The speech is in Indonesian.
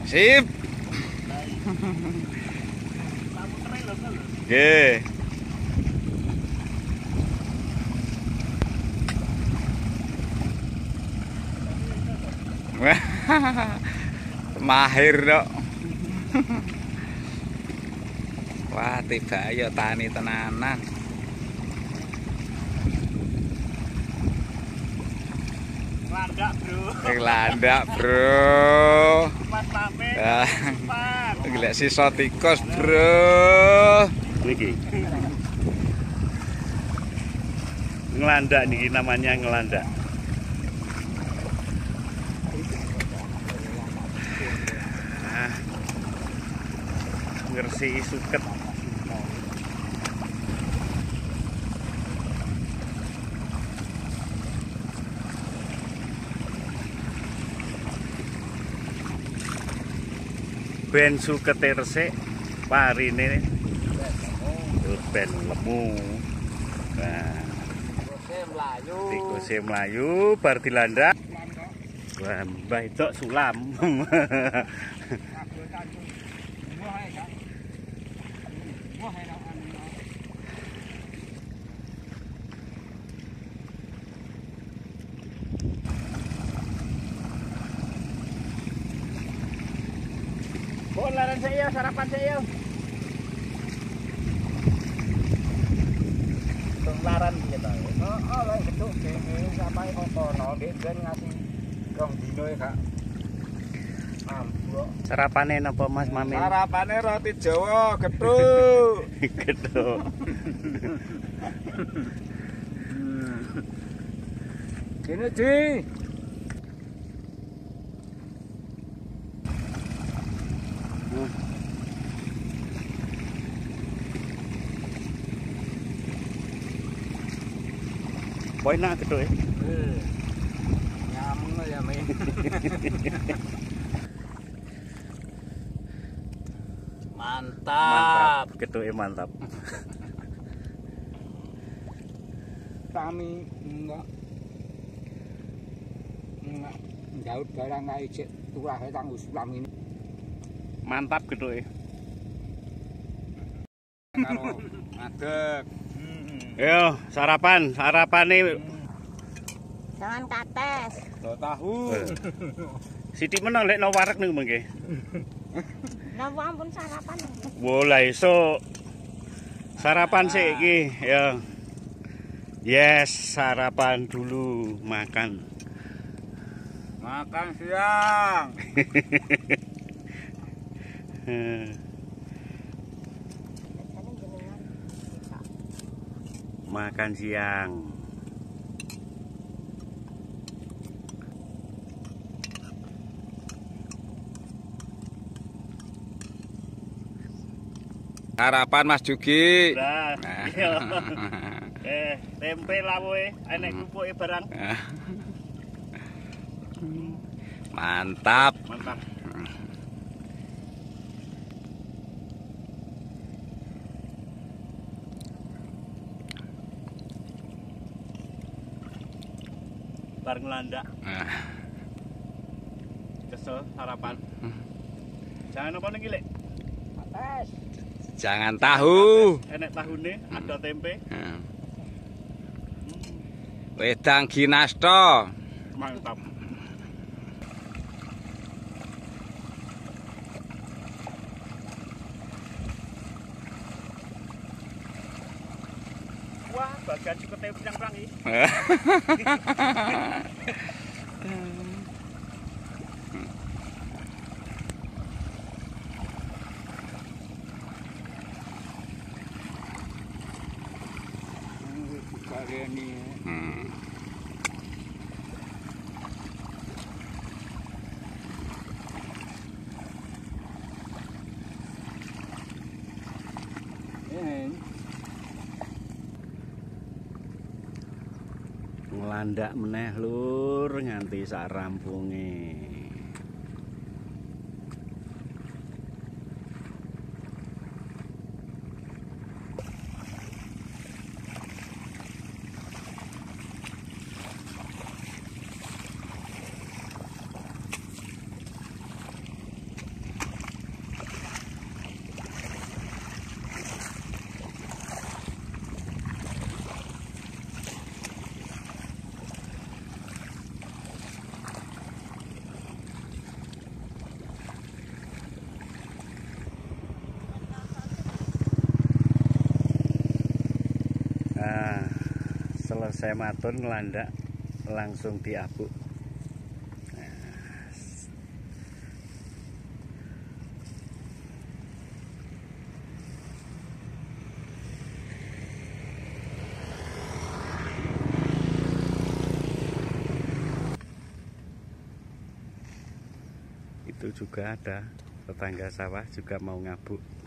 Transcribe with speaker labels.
Speaker 1: Sip. Oke. Mahir dok. Wah, tiba ya tani tenanan.
Speaker 2: Landak bro.
Speaker 1: Landak bro.
Speaker 2: Mas Mame.
Speaker 1: Gila sisa tikus bro.
Speaker 2: Niki. Ngelandak niki namanya ngelandak. Nah, ngersi suket. Ben sukete resik, parine ben lemu. Nah, tikuse mlayu bar dilandak. Wah, mbah itu sulam. Laran saya sarapan saya. Laran kita.
Speaker 3: Oh, lah geduk dhewe sampai kono nggih ben ngasih rong dino ya, Kak. Ambok.
Speaker 2: Sarapane napa Mas Mame?
Speaker 3: Sarapane roti Jawa geduk.
Speaker 2: Geduk.
Speaker 3: Kene, Di.
Speaker 2: Poin nak geduk ya.
Speaker 3: Nyameng ya, Men.
Speaker 2: Mantap, geduknya mantap.
Speaker 3: Kami enggak daud barang kae cek turah tang sulam ini.
Speaker 2: Mantap geduknya.
Speaker 3: Karo ngadeg.
Speaker 2: Yo, sarapan nih.
Speaker 4: Jangan kates.
Speaker 3: Do tahu.
Speaker 2: Sithik menang lek nang wareg niku mengke.
Speaker 4: Nah, ampun sarapan.
Speaker 2: Boleh esuk. Sarapan sih iki, ya. Yes, sarapan dulu, makan.
Speaker 3: Makan siang.
Speaker 2: Makan siang.
Speaker 1: Harapan Mas Jugi.
Speaker 2: Nah, tempe lawoe, enek kupuke barang.
Speaker 1: Mantap.
Speaker 2: Mantap. Bar ngelandak. Kesel sarapan. Jangan apa nih Lek?
Speaker 3: Atas.
Speaker 1: Jangan tahu.
Speaker 2: Enek tahune, ada tempe.
Speaker 1: Wedang Ginasto.
Speaker 2: Mantap. Wah, bagian cukup tempe yang perang iki. Ngelandak meneh lur nganti sak rampunge. Selesai matun ngelandak langsung diabuk. Itu juga ada tetangga sawah juga mau ngabuk.